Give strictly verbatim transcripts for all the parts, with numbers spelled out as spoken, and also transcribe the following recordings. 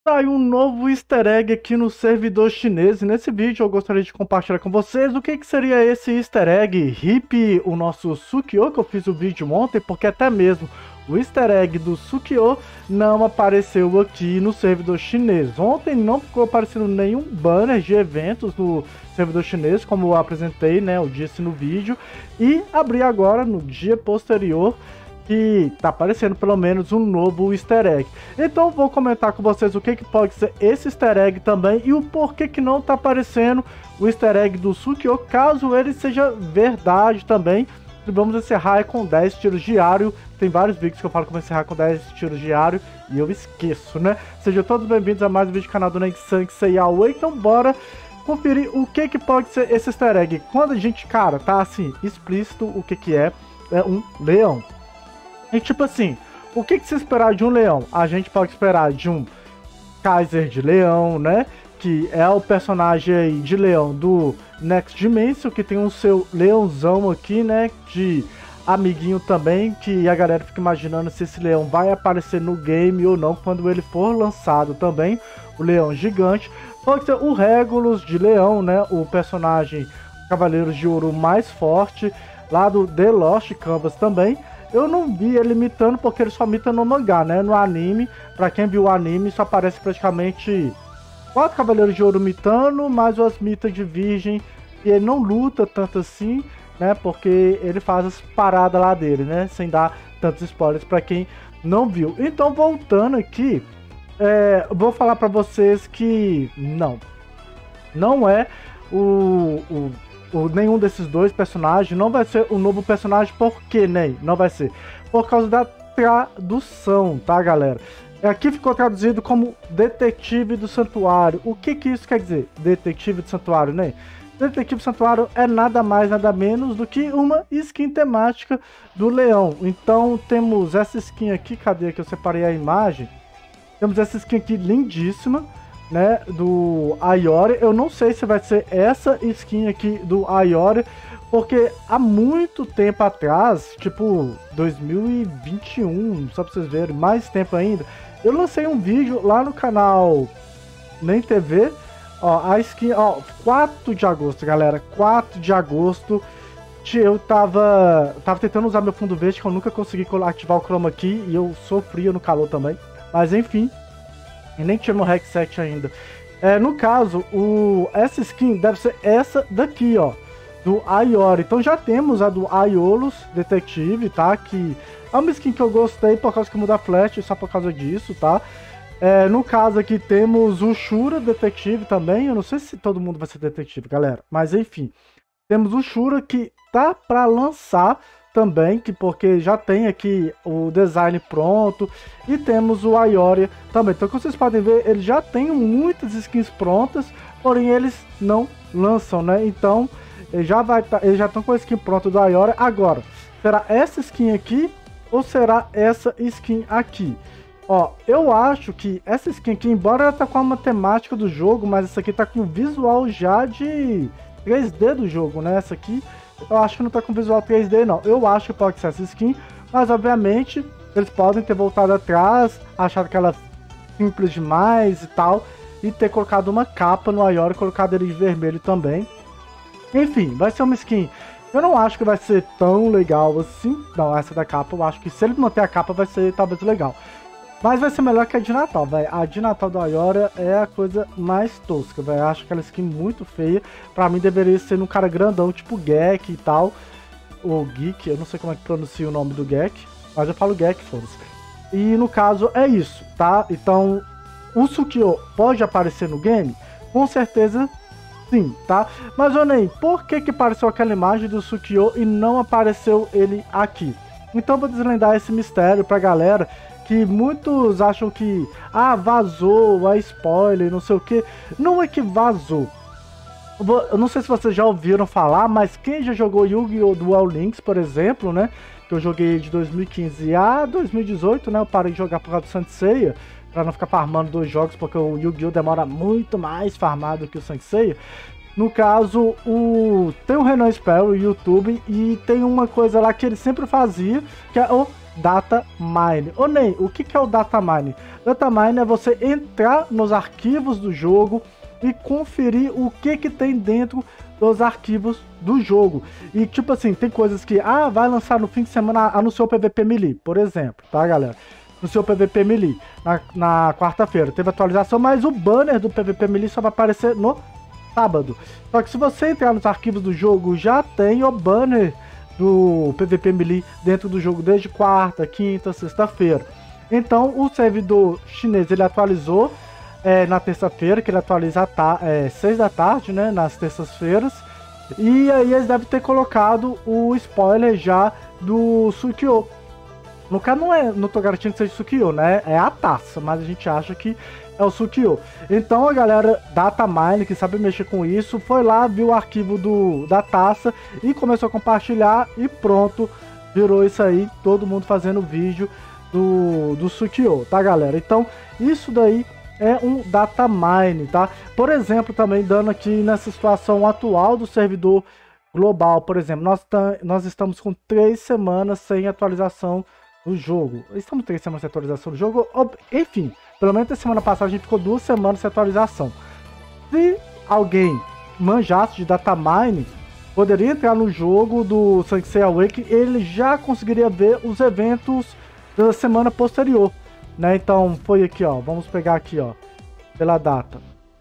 Saiu um novo easter egg aqui no servidor chinês e nesse vídeo eu gostaria de compartilhar com vocês o que, que seria esse easter egg Hip, o nosso Sukiô, que eu fiz o vídeo ontem, porque até mesmo o easter egg do Sukiô não apareceu aqui no servidor chinês. Ontem não ficou aparecendo nenhum banner de eventos no servidor chinês, como eu apresentei, né, eu disse no vídeo, e abri agora no dia posterior que tá aparecendo pelo menos um novo easter egg. Então vou comentar com vocês o que, que pode ser esse easter egg também e o porquê que não tá aparecendo o easter egg do Sukiô, caso ele seja verdade também. E vamos encerrar com dez tiros diário. Tem vários vídeos que eu falo como encerrar com dez tiros diário e eu esqueço, né? Sejam todos bem-vindos a mais um vídeo do canal do Nexansei Away. Então bora conferir o que, que pode ser esse easter egg. Quando a gente, cara, tá assim, explícito o que, que é, é um leão. E tipo assim, o que, que se esperar de um leão? A gente pode esperar de um Kaiser de leão, né? Que é o personagem aí de leão do Next Dimension, que tem o seu leãozão aqui, né? De amiguinho também, que a galera fica imaginando se esse leão vai aparecer no game ou não, quando ele for lançado também, o leão gigante. Pode ser o Regulus de leão, né? O personagem Cavaleiros de Ouro mais forte, lá do The Lost Canvas também. Eu não vi ele imitando porque ele só imita no mangá, né? No anime, pra quem viu o anime, só aparece praticamente quatro Cavaleiros de Ouro imitando, mais as mitas de virgem. E ele não luta tanto assim, né? Porque ele faz as paradas lá dele, né? Sem dar tantos spoilers pra quem não viu. Então, voltando aqui, é, vou falar pra vocês que não. Não é o... o O, nenhum desses dois personagens não vai ser o novo personagem. Por que, Ney? Não vai ser. Por causa da tradução, tá, galera? Aqui ficou traduzido como Detetive do Santuário. O que que isso quer dizer? Detetive do Santuário, Ney? Detetive do Santuário é nada mais, nada menos do que uma skin temática do leão. Então temos essa skin aqui, cadê que eu separei a imagem? Temos essa skin aqui lindíssima, né, do Ayori. Eu não sei se vai ser essa skin aqui do Ayori, porque há muito tempo atrás, tipo dois mil e vinte e um, só pra vocês verem, mais tempo ainda, eu lancei um vídeo lá no canal Nem T V, ó, a skin, ó, quatro de agosto, galera, quatro de agosto, eu tava, tava tentando usar meu fundo verde, que eu nunca consegui ativar o chroma key, e eu sofria no calor também, mas enfim, e nem tinha meu headset ainda. É, no caso, o, essa skin deve ser essa daqui, ó, do Ayori. Então já temos a do Aiolus Detetive, tá? Que é uma skin que eu gostei por causa que muda a flash, só por causa disso, tá? É, no caso aqui temos o Shura Detetive também. Eu não sei se todo mundo vai ser detetive, galera, mas enfim. Temos o Shura que tá para lançar também, que porque já tem aqui o design pronto, e temos o Ayori também. Então, como vocês podem ver, eles já têm muitas skins prontas, porém eles não lançam, né? Então, ele já vai tá, eles já estão com a skin pronta do Ayori. Agora, será essa skin aqui ou será essa skin aqui? Ó, eu acho que essa skin aqui, embora ela tá com uma temática do jogo, mas essa aqui tá com o visual já de três D do jogo, né? Essa aqui eu acho que não tá com visual três D, não. Eu acho que pode ser essa skin, mas obviamente eles podem ter voltado atrás, achado que ela simples demais e tal, e ter colocado uma capa no Ayori e colocado ele de vermelho também. Enfim, vai ser uma skin. Eu não acho que vai ser tão legal assim. Não, essa da capa, eu acho que se ele manter a capa vai ser talvez legal. Mas vai ser melhor que a de Natal, velho. A de Natal do Ayori é a coisa mais tosca, velho. Acho aquela skin muito feia. Pra mim deveria ser um cara grandão, tipo Gek e tal. Ou Geek, eu não sei como é que pronuncia o nome do Gek. Mas eu falo Gek, foda-se. E no caso é isso, tá? Então, o Sukiô pode aparecer no game? Com certeza sim, tá? Mas, ô Ney, por que que apareceu aquela imagem do Sukiô e não apareceu ele aqui? Então, vou desvendar esse mistério pra galera, que muitos acham que, ah, vazou, é spoiler, não sei o que. Não é que vazou. Eu não sei se vocês já ouviram falar, mas quem já jogou Yu-Gi-Oh! Duel Links, por exemplo, né? Que eu joguei de dois mil e quinze a dois mil e dezoito, né? Eu parei de jogar por causa do Saint Seiya, pra não ficar farmando dois jogos, porque o Yu-Gi-Oh! Demora muito mais farmado que o Saint Seiya. No caso, o... tem o Renan Spell, o YouTube, e tem uma coisa lá que ele sempre fazia, que é o Data Mine. Ô Ney, o que, que é o Data Mine? Data Mine é você entrar nos arquivos do jogo e conferir o que, que tem dentro dos arquivos do jogo. E tipo assim, tem coisas que, ah, vai lançar no fim de semana, anunciou o P V P Melee, por exemplo, tá galera? No seu P V P Melee, na, na quarta-feira, teve atualização, mas o banner do P V P Melee só vai aparecer no sábado. Só que se você entrar nos arquivos do jogo, já tem o banner do P V P Melee dentro do jogo desde quarta, quinta, sexta-feira. Então o servidor chinês ele atualizou é, na terça-feira, que ele atualiza às é, seis da tarde, né, nas terças-feiras. E aí eles devem ter colocado o spoiler já do Sukiô. No caso não é, não tô garantindo que seja Sukiô, né? É a taça, mas a gente acha que é o Sukiô. Então a galera Data Mine, que sabe mexer com isso, foi lá, viu o arquivo do, da taça e começou a compartilhar e pronto, virou isso aí, todo mundo fazendo vídeo do, do Sukiô, tá galera? Então isso daí é um Data Mine, tá? Por exemplo, também dando aqui nessa situação atual do servidor global, por exemplo, nós, nós estamos com três semanas sem atualização do jogo. Estamos três semanas sem atualização do jogo, enfim, pelo menos na semana passada a gente ficou duas semanas sem atualização. Se alguém manjasse de Data Mine, poderia entrar no jogo do Sansei Awake, ele já conseguiria ver os eventos da semana posterior, né? Então foi aqui, ó, vamos pegar aqui, ó, pela data.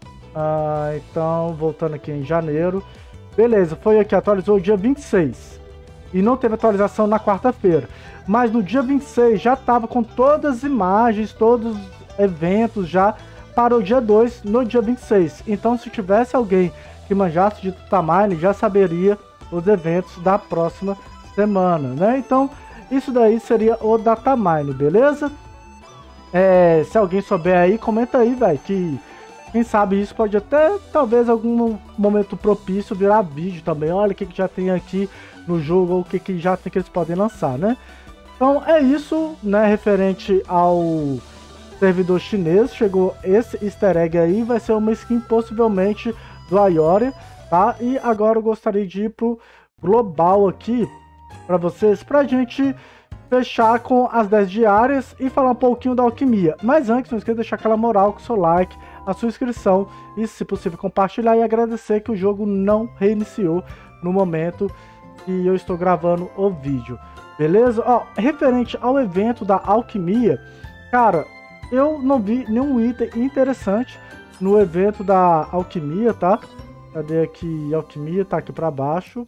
Ah, então, voltando aqui em janeiro, beleza, foi aqui, atualizou dia vinte e seis. E não teve atualização na quarta-feira. Mas no dia vinte e seis já estava com todas as imagens, todos os eventos já para o dia dois, no dia vinte e seis. Então se tivesse alguém que manjasse de Data Mine, já saberia os eventos da próxima semana, né? Então isso daí seria o Data Mine, beleza? É, se alguém souber aí, comenta aí, velho, que quem sabe isso pode até, talvez, algum momento propício virar vídeo também. Olha o que, que já tem aqui no jogo, ou o que, que já tem que eles podem lançar, né? Então é isso, né, referente ao servidor chinês. Chegou esse easter egg aí, vai ser uma skin possivelmente do Ioria, tá? E agora eu gostaria de ir pro global aqui para vocês, pra gente fechar com as dez diárias e falar um pouquinho da alquimia. Mas antes, não esqueça de deixar aquela moral com o seu like, a sua inscrição e, se possível, compartilhar e agradecer que o jogo não reiniciou no momento que eu estou gravando o vídeo, beleza? Ó, referente ao evento da alquimia, cara, eu não vi nenhum item interessante no evento da alquimia, tá? Cadê aqui? Alquimia, tá aqui para baixo.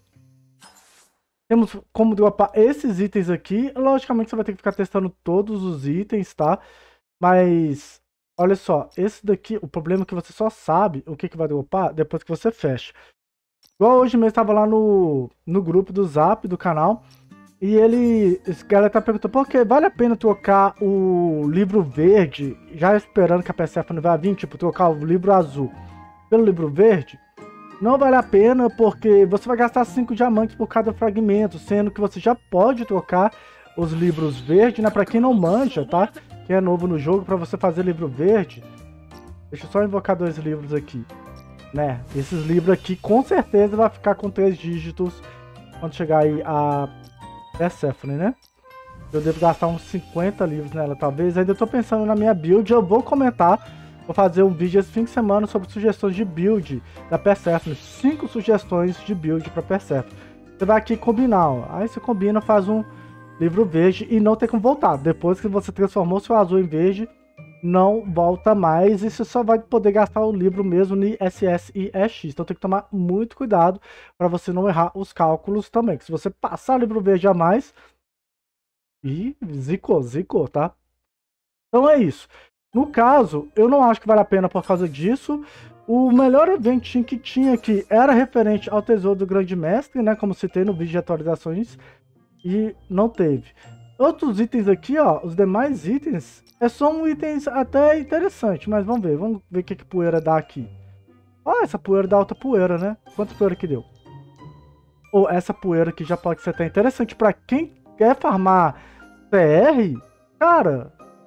Temos como dropar esses itens aqui. Logicamente você vai ter que ficar testando todos os itens, tá? Mas olha só, esse daqui, o problema é que você só sabe o que, que vai dropar depois que você fecha. Igual hoje mesmo, estava lá no, no grupo do Zap do canal. E ele, esse cara tá perguntando, por que vale a pena trocar o livro verde, já esperando que a Persephone vai vir, tipo, trocar o livro azul pelo livro verde? Não vale a pena, porque você vai gastar cinco diamantes por cada fragmento, sendo que você já pode trocar os livros verdes, né? Pra quem não manja, tá? Quem é novo no jogo, pra você fazer livro verde, deixa eu só invocar dois livros aqui, né? Esses livros aqui, com certeza, vai ficar com três dígitos quando chegar aí a Persephone, né? Eu devo gastar uns cinquenta livros nela, talvez. Ainda tô pensando na minha build, eu vou comentar. Vou fazer um vídeo esse fim de semana sobre sugestões de build da Persephone. Cinco sugestões de build para Persephone. Você vai aqui combinar, ó. Aí você combina, faz um livro verde e não tem como voltar. Depois que você transformou seu azul em verde, não volta mais. E você só vai poder gastar o livro mesmo no S S e E X. Então tem que tomar muito cuidado para você não errar os cálculos também. Que se você passar o livro verde a mais, e zicou, zicou, tá? Então é isso. No caso, eu não acho que vale a pena por causa disso. O melhor eventinho que tinha aqui era referente ao Tesouro do Grande Mestre, né? Como citei no vídeo de atualizações. E não teve. Outros itens aqui, ó. Os demais itens é são itens até interessantes. Mas vamos ver. Vamos ver o que, que poeira dá aqui. Ó, essa poeira dá alta poeira, né? Quanto poeira que deu? Ou essa poeira aqui já pode ser até interessante. Pra quem quer farmar C R, cara...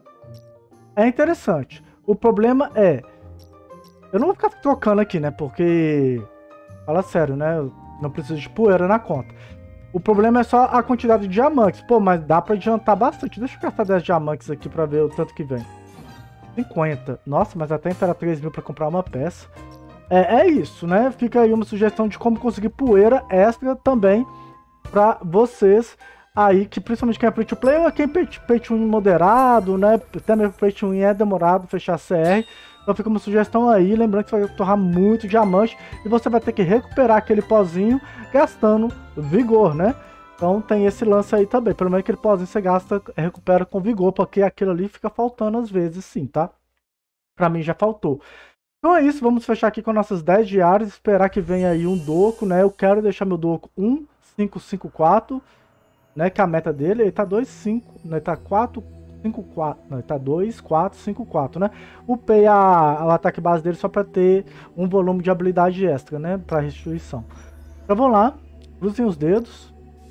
é interessante. O problema é... eu não vou ficar trocando aqui, né? Porque... fala sério, né? Eu não preciso de poeira na conta. O problema é só a quantidade de diamantes. Pô, mas dá pra adiantar bastante. Deixa eu gastar dez diamantes aqui pra ver o tanto que vem. cinquenta. Nossa, mas até era três mil pra comprar uma peça. É, é isso, né? Fica aí uma sugestão de como conseguir poeira extra também pra vocês aí, que principalmente quem é free to play ou quem é pay to win moderado, né? Até mesmo pay to win é demorado fechar C R. Então fica uma sugestão aí, lembrando que você vai torrar muito diamante e você vai ter que recuperar aquele pozinho gastando vigor, né? Então tem esse lance aí também. Pelo menos aquele pozinho você gasta, recupera com vigor, porque aquilo ali fica faltando às vezes sim, tá? Pra mim já faltou. Então é isso, vamos fechar aqui com nossas dez diárias, esperar que venha aí um Doco, né? Eu quero deixar meu Doco um cinco cinco quatro, né? Que é a meta dele, ele tá dois cinco, né? Tá quatro cinco quatro, não, ele tá dois quatro cinco quatro, né? Upei a, o ataque base dele só pra ter um volume de habilidade extra, né? Pra restituição. Então vamos lá, cruzem os dedos.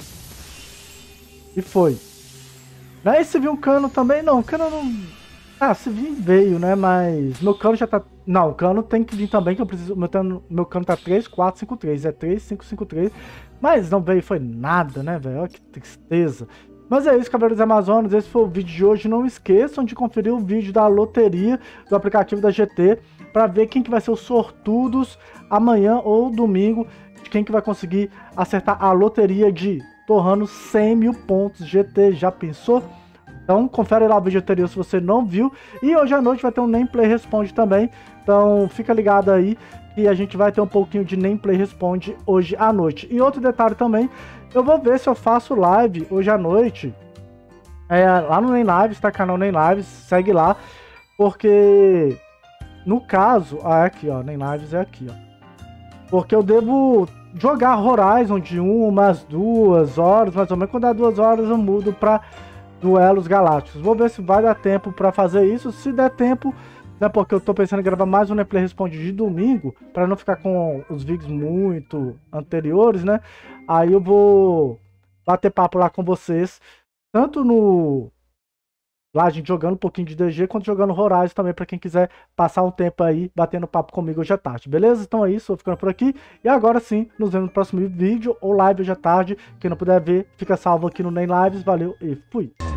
E foi. Né? E se viu um cano também? Não, o cano não... Ah, se vir veio, né? Mas meu cano já tá... Não, o cano tem que vir também, que eu preciso... Meu cano, meu cano tá três quatro cinco três, é três cinco cinco três. Mas não veio, foi nada, né, velho? Olha que tristeza. Mas é isso, Cavaleiros Amazonas, esse foi o vídeo de hoje. Não esqueçam de conferir o vídeo da loteria do aplicativo da G T para ver quem que vai ser os sortudos amanhã ou domingo, de quem que vai conseguir acertar a loteria de torrando cem mil pontos G T. Já pensou? Então confere lá o vídeo anterior se você não viu. E hoje à noite vai ter um Nameplay Responde também. Então fica ligado aí que a gente vai ter um pouquinho de Nameplay Responde hoje à noite. E outro detalhe também, eu vou ver se eu faço live hoje à noite. É, lá no Nem Lives, tá? Canal Nem Lives, segue lá. Porque no caso... Ah, é aqui, ó. Nem Lives é aqui, ó. Porque eu devo jogar Horizon de umas duas horas, mais ou menos. Quando dá duas horas eu mudo pra Duelos Galácticos. Vou ver se vai dar tempo pra fazer isso. Se der tempo, né, porque eu tô pensando em gravar mais um Nameplay Responde de domingo, pra não ficar com os vídeos muito anteriores, né? Aí eu vou bater papo lá com vocês, tanto no... lá a gente jogando um pouquinho de D G, quanto jogando Horizon também, pra quem quiser passar um tempo aí, batendo papo comigo hoje à tarde, beleza? Então é isso, vou ficando por aqui, e agora sim, nos vemos no próximo vídeo, ou live hoje à tarde. Quem não puder ver, fica salvo aqui no Nem Lives, valeu e fui!